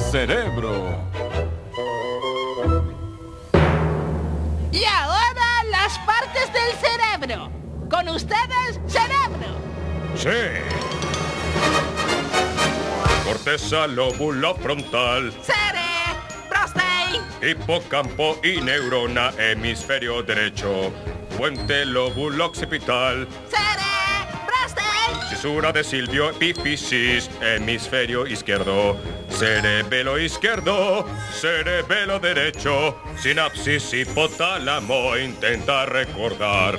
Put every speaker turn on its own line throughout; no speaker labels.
cerebro.
Y ahora las partes del cerebro. Con ustedes, cerebro.
Sí. Corteza, lóbulo frontal,
Prostate,
hipocampo y neurona, hemisferio derecho, puente lóbulo occipital,
prostate,
cisura de Silvio epífisis, hemisferio izquierdo, cerebelo izquierdo, cerebelo derecho, sinapsis hipotálamo, intenta recordar.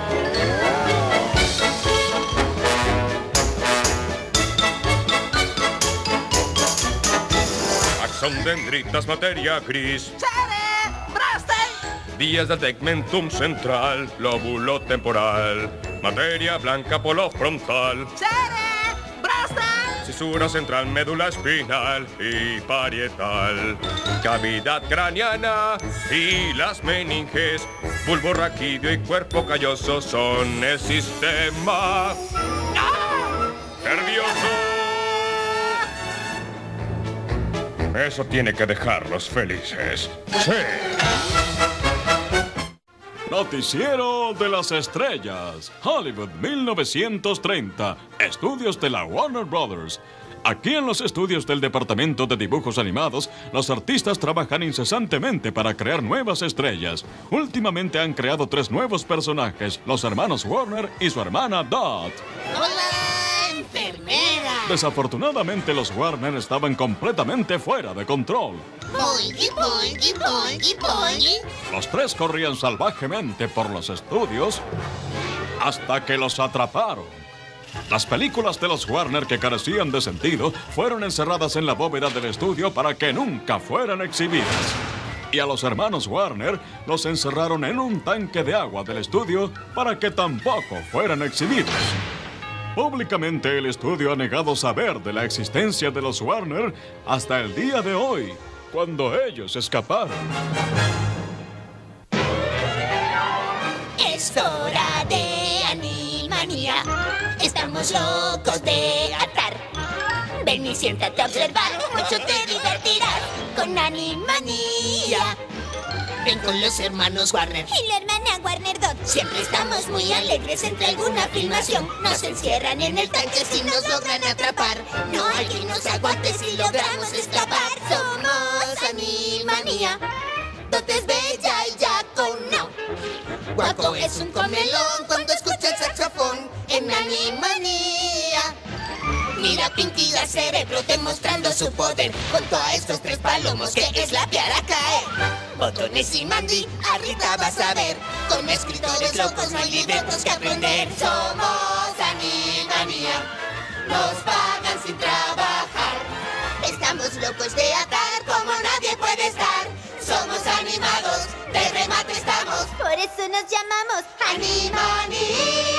Axón, dendritas, materia gris,
prostate,
vías del tegmentum central, lóbulo temporal, materia blanca, polo frontal,
prostate,
cisura central, médula espinal y parietal, cavidad craneana y las meninges, bulbo raquídeo y cuerpo calloso son el sistema nervioso. Eso tiene que dejarlos felices. Sí.
Noticiero de las Estrellas, Hollywood 1930, estudios de la Warner Brothers. Aquí en los estudios del Departamento de Dibujos Animados, los artistas trabajan incesantemente para crear nuevas estrellas. Últimamente han creado 3 nuevos personajes, los hermanos Warner y su hermana Dot.
¡Hola, enfermera!
Desafortunadamente, los Warner estaban completamente fuera de control.
Boingy, boingy, boingy, boingy.
Los 3 corrían salvajemente por los estudios hasta que los atraparon. Las películas de los Warner que carecían de sentido fueron encerradas en la bóveda del estudio para que nunca fueran exhibidas. Y a los hermanos Warner los encerraron en un tanque de agua del estudio para que tampoco fueran exhibidos. Públicamente el estudio ha negado saber de la existencia de los Warner hasta el día de hoy, cuando ellos escaparon.
Es hora de Animanía. Estamos locos de atar. Ven y siéntate a observar. Mucho te divertirás con Animanía. Ven con los hermanos Warner
y la hermana Warner Dot.
Siempre estamos muy alegres entre alguna filmación. Nos encierran en el tanque si nos logran atrapar. No hay quien nos aguante si logramos escapar. Somos Animanía. Dot es bella y Jaco no. Guaco es un comelón cuando escucha el saxofón en Animanía. Mira Pinky la cerebro demostrando su poder junto a estos 3 palomos que es la piara caer. Botones y Mandy, a Rita vas a ver. Con escritores locos no hay libretos que aprender. Somos Animanía, nos pagan sin trabajar. Estamos locos de atar como nadie puede estar. Somos animados, de remate estamos.
Por eso nos llamamos
Animanía.